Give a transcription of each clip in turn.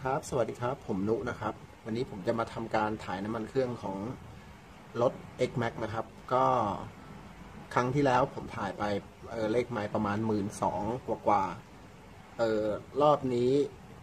ครับสวัสดีครับผมนุนะครับวันนี้ผมจะมาทำการถ่ายน้ำมันเครื่องของรถ X-Max นะครับก็ครั้งที่แล้วผมถ่ายไปเลขไมล์ประมาณ12,000กว่ารอบนี้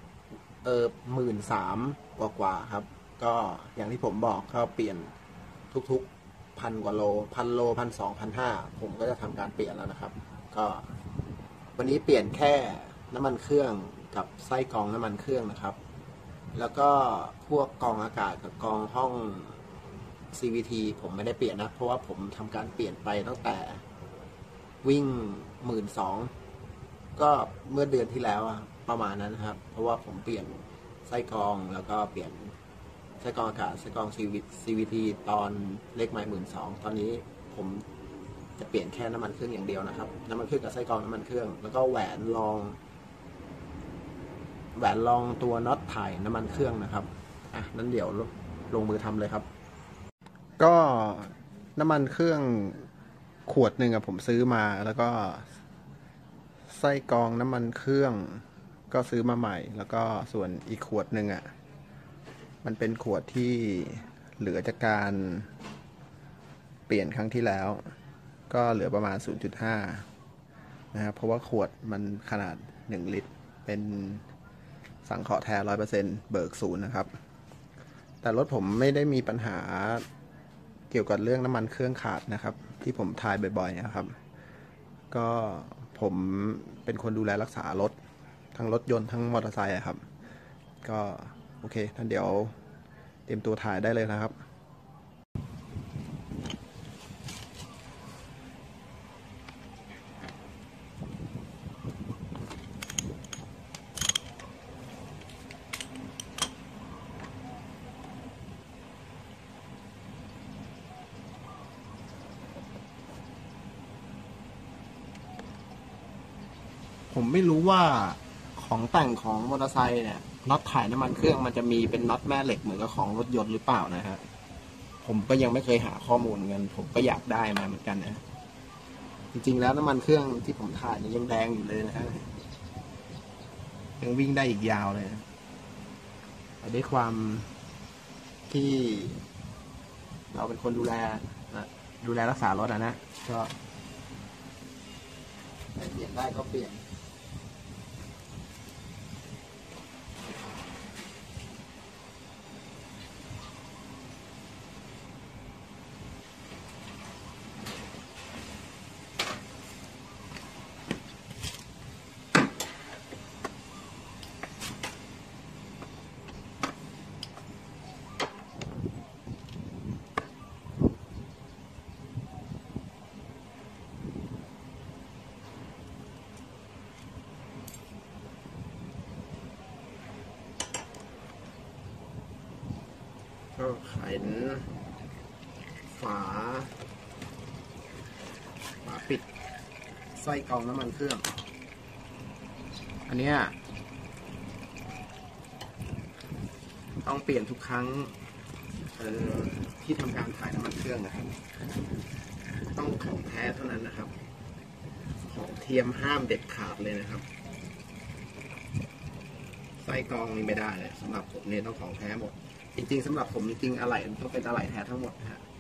13,000กว่าครับก็อย่างที่ผมบอกก็เปลี่ยนทุกๆ1,000 กว่าโล1,000 โล1,200 1,500ผมก็จะทำการเปลี่ยนแล้วนะครับก็วันนี้เปลี่ยนแค่น้ำมันเครื่องกับไส้กรองน้ำมันเครื่องนะครับแล้วก็พวกกรองอากาศกับกรองห้อง CVT ผมไม่ได้เปลี่ยนนะเพราะว่าผมทำการเปลี่ยนไปตั้งแต่วิ่ง12,000ก็เมื่อเดือนที่แล้วประมาณนั้นนะครับเพราะว่าผมเปลี่ยนไส้กรองแล้วก็เปลี่ยนไส้กรองอากาศไส้กรอง CVT ตอนเลขไมล์12,000ตอนนี้ผมจะเปลี่ยนแค่น้ำมันเครื่องอย่างเดียวนะครับน้ำมันเครื่องกับไส้กรองน้ำมันเครื่องแล้วก็แหวนรองตัวน็อตถ่ายน้ำมันเครื่องนะครับนั้นเดี๋ยวลงมือทำเลยครับก็น้ำมันเครื่องขวดหนึ่งผมซื้อมาแล้วก็ไส้กรองน้ำมันเครื่องก็ซื้อมาใหม่แล้วก็ส่วนอีกขวดหนึ่งมันเป็นขวดที่เหลือจากการเปลี่ยนครั้งที่แล้วก็เหลือประมาณ 0.5 นะครับเพราะว่าขวดมันขนาด1 ลิตรเป็นสังเคราะห์แท้ 100% เบิกศูนย์นะครับแต่รถผมไม่ได้มีปัญหาเกี่ยวกับเรื่องน้ำมันเครื่องขาดนะครับที่ผมทายบ่อยๆนะครับก็ผมเป็นคนดูแลรักษารถทั้งรถยนต์ทั้งมอเตอร์ไซค์ครับก็โอเคท่านเดี๋ยวเตรียมตัวถ่ายได้เลยนะครับผมไม่รู้ว่าของแต่งของมอเตอร์ไซค์เนี่ยน็อตถ่ายน้ำมันเครื่องมันจะมีเป็นน็อตแม่เหล็กเหมือนกับของรถยนต์หรือเปล่านะฮะผมก็ยังไม่เคยหาข้อมูลเงินผมก็อยากได้มาเหมือนกันนะจริงๆแล้วน้ำมันเครื่องที่ผมถ่ายเนี่ยยังแดงอยู่เลยนะฮะยังวิ่งได้อีกยาวเลยแต่ด้วยความที่เราเป็นคนดูแลรักษารถนะก็เปลี่ยนได้ก็เปลี่ยนก็ไขฝาปิดไส้กรองน้ำมันเครื่องอันนี้ต้องเปลี่ยนทุกครั้งที่ทำการถ่ายน้ำมันเครื่องนะครับต้องของแท้เท่านั้นนะครับของเทียมห้ามเด็ดขาดเลยนะครับไส้กรองนี่ไม่ได้เลยสำหรับผมเนี่ยต้องของแท้หมดจริงๆสำหรับผมจริงๆอะไหล่ต้องเป็นอะไหล่แท้ทั้งหมดนะฮะ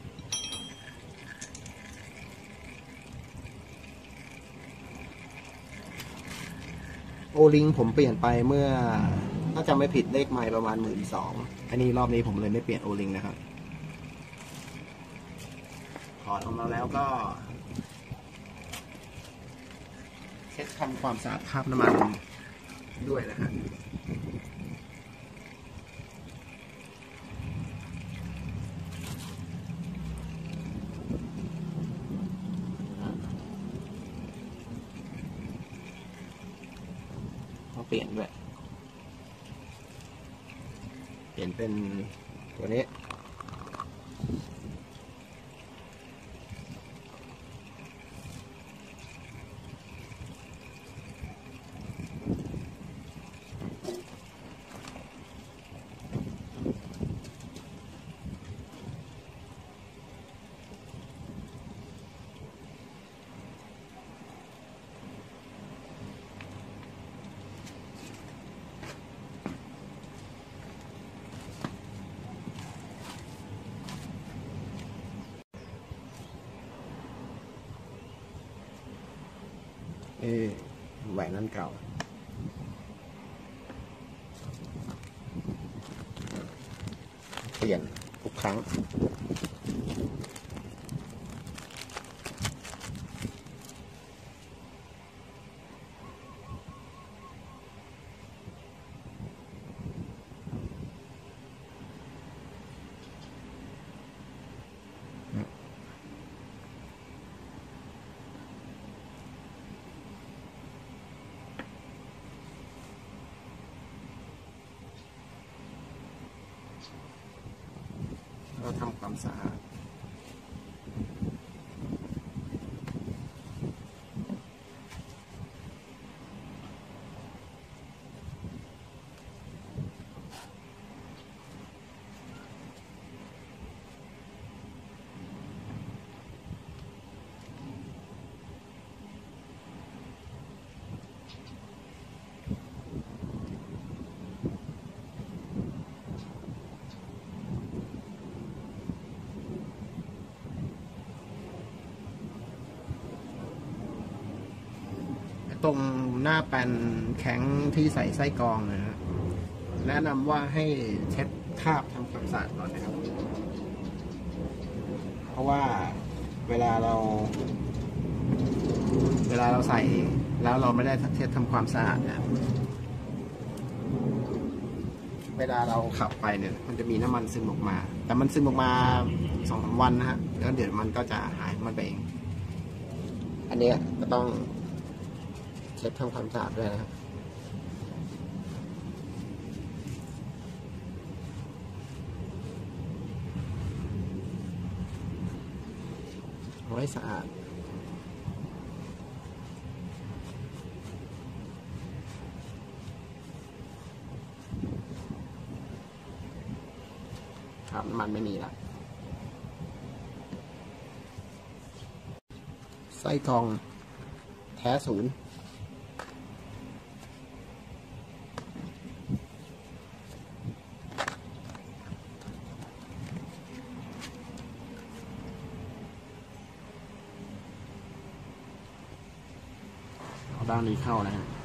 โอลิงผมเปลี่ยนไปเมื่อถ้าจำไม่ผิดเลขไมล์ประมาณ12,000อันนี้รอบนี้ผมเลยไม่เปลี่ยนโอลิงนะครับถอดออกมาแล้วก็เช็ดทำความสะอาดคราบน้ำมันด้วยนะฮะต้องเปลี่ยนด้วยเปลี่ยนเป็นตัวนี้แหวนนั่นเก่าเปลี่ยนทุกครั้งเราทำความสะอาดตรงหน้าแปนแข็งที่ใส่ไส้กรองนะฮะแนะนำว่าให้เช็ดคราบทำความสะอาดก่อนนะครับเพราะว่าเวลาเราใส่แล้วเราไม่ได้เช็ดทำความสะอาดเนี่ยเวลาเราขับไปเนี่ยมันจะมีน้ำมันซึมออกมาแต่มันซึมออกมา2-3 วันนะฮะแล้วเดี๋ยวมันก็จะหายมันไปเองอันนี้ก็ต้องเช็ดทำความสะอาดด้วยนะครับเอาให้สะอาดครับน้ำมันไม่มีละไส้กรองแท้ศูนย์ด้านนี้เข้านะฮะ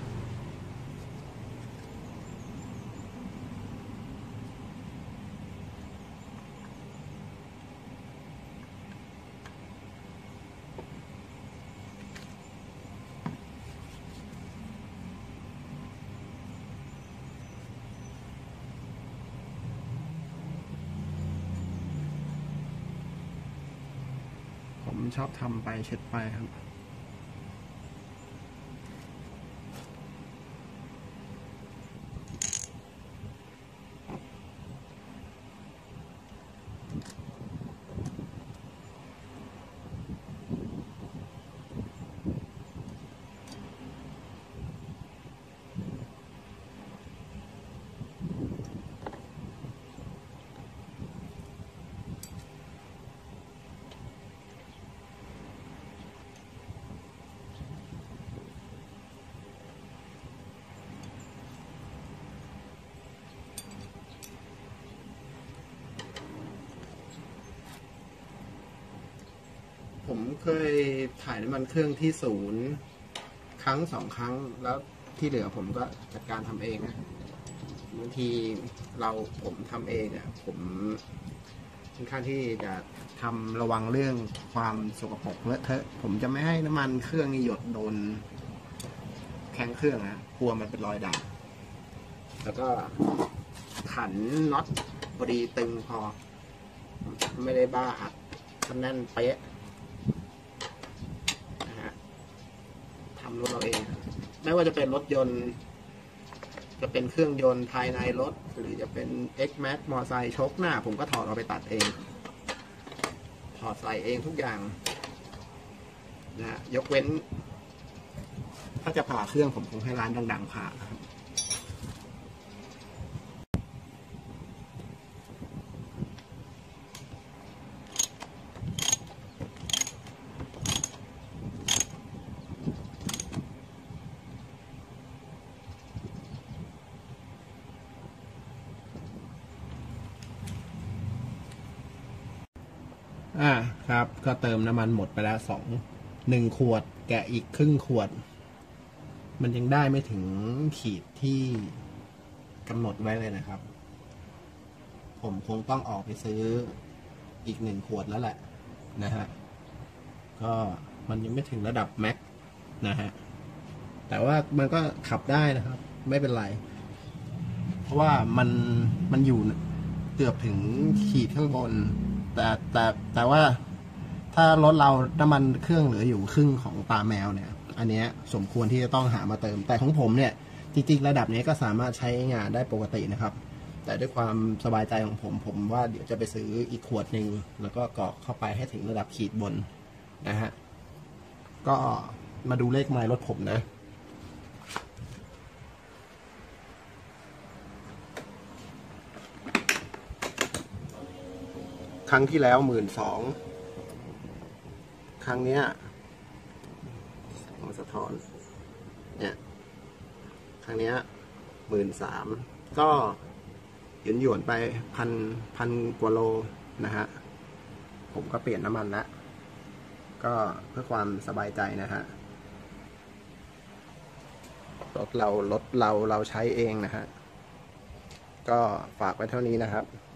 ผมชอบทำไปเช็ดไปครับผมเคยถ่ายน้ำมันเครื่องที่ศูนย์2 ครั้งแล้วที่เหลือผมก็จัดการทำเองนะบางทีผมทำเองเนี่ยผมค่อนข้างที่จะทำระวังเรื่องความสกปรกเลอะเทอะผมจะไม่ให้น้ำมันเครื่องนี่หยดโดนแข้งเครื่องนะกลัวมันเป็นรอยด่างแล้วก็ขันน็อตพอดีตึงพอไม่ได้บ้าอัดแน่นเป๊ะนะฮะทำรถเราเองไม่ว่าจะเป็นรถยนต์จะเป็นเครื่องยนต์ภายในรถหรือจะเป็น X-Max มอไซค์ชกหน้าผมก็ถอดเอาไปตัดเองถอดใส่เองทุกอย่างนะฮะยกเว้นถ้าจะผ่าเครื่องผมคงให้ร้านดังๆผ่าครับครับก็เติมน้ำมันหมดไปแล้ว1 ขวดแกะอีกครึ่งขวดมันยังได้ไม่ถึงขีดที่กำหนดไว้เลยนะครับ ผมคงต้องออกไปซื้ออีก1 ขวดแล้วแหละนะฮะก็มันยังไม่ถึงระดับแม็กนะฮะแต่ว่ามันก็ขับได้นะครับไม่เป็นไรเพราะว่ามันอยู่เกือบถึงขีดข้างบนแต่ว่าถ้ารถเราน้ำมันเครื่องเหลืออยู่ครึ่งของตาแมวเนี่ยอันเนี้ยสมควรที่จะต้องหามาเติมแต่ของผมเนี่ยจริงๆระดับนี้ก็สามารถใช้งานได้ปกตินะครับแต่ด้วยความสบายใจของผมว่าเดี๋ยวจะไปซื้ออีกขวดหนึ่งแล้วก็กรอกเข้าไปให้ถึงระดับขีดบนนะฮะก็มาดูเลขไมล์รถผมนะครั้งที่แล้ว12,000ครั้งเนี้ยมาสะท้อนเนี่ยครั้งเนี้ย13,000ก็หยวนไปพันกว่าโลนะฮะผมก็เปลี่ยนน้ำมันแล้วก็เพื่อความสบายใจนะฮะรถเราใช้เองนะฮะก็ฝากไว้เท่านี้นะครับ